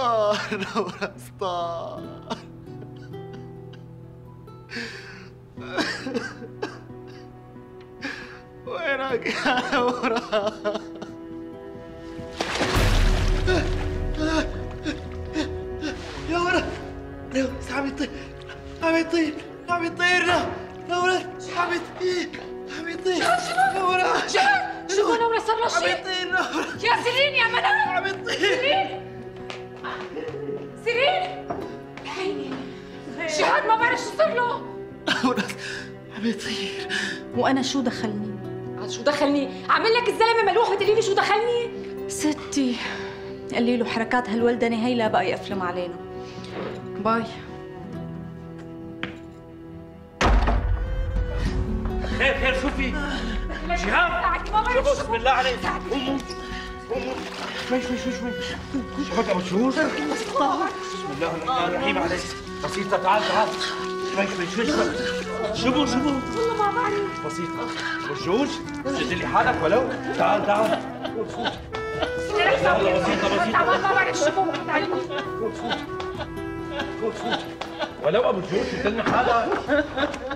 ستار نورة ستار. وينك يا نورة؟ يا ولد نورة عم يطير، عم يطير، عم يطير نورة، عم يطير، عم يطير نورة. شو نورة صار له شيء؟ عم يطير نورة. يا سيرين يا منال، عم يطير. سيرين عيني شهاد ما بعرف شو صار له. نورة عم يطير. وانا شو دخلني؟ عاد شو دخلني؟ عامل لك الزلمه ملوح بتقولي لي شو دخلني؟ ستي قالي له حركات هالولدنه هي لا بقى يقفلم علينا. باي. خير خير شو في؟ شهاب شوفوا بسم الله عليك. قوموا قوموا شوي شوي شوي شوي. شهاب ابو شهور بسم الله الرحمن الرحيم عليك. بسيطة تعال تعال شوي شوي شوي شوي. شبو والله ما بعرف. بسيطة ابو شهور شد لي حالك ولو. تعال تعال فوت فوت. يلا بسيطة تعبان ما بعرف شو تعالي فوت فوت فوت فوت ولو ابو شهور شد لنا حالك.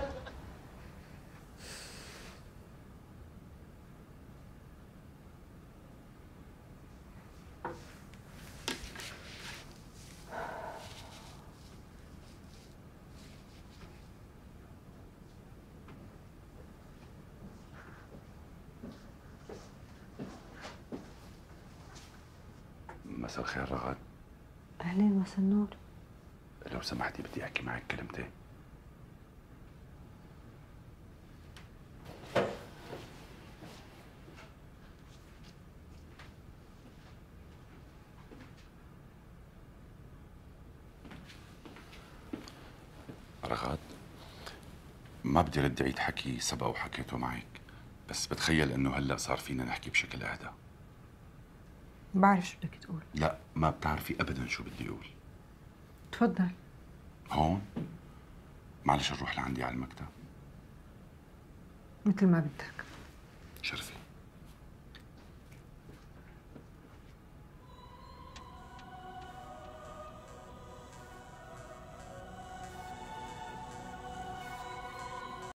مساء الخير رغد. اهلين مساء النور. لو سمحتي بدي احكي معك كلمتين. رغد ما بدي رد عيد حكي سبق وحكيته معك، بس بتخيل انه هلا صار فينا نحكي بشكل اهدى. بعرف شو بدك تقول. لا ما بتعرفي ابدا شو بدي اقول. تفضل. هون معلش نروح لعندي على المكتب. مثل ما بدك. شرفي.